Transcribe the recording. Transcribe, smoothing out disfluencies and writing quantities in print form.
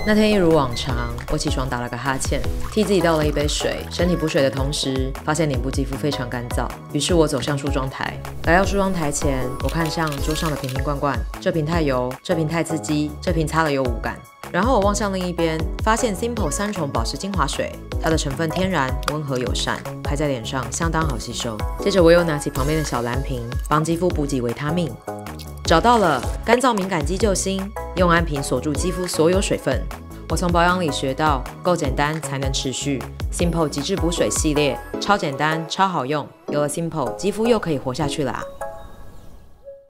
那天一如往常，我起床打了个哈欠，替自己倒了一杯水，身体补水的同时，发现脸部肌肤非常干燥。于是我走向梳妆台。来到梳妆台前，我看向桌上的瓶瓶罐罐，这瓶太油，这瓶太刺激，这瓶擦了有无感。然后我望向另一边，发现 Simple 3重保湿精华水，它的成分天然、温和友善，拍在脸上相当好吸收。接着我又拿起旁边的小蓝瓶，帮肌肤补给维他命。找到了干燥敏感肌救星，用安瓶锁住肌肤所有水分。我从保养里学到，够简单才能持续。Simple 极致补水系列，超简单超好用，有了 Simple， 肌肤又可以活下去啦。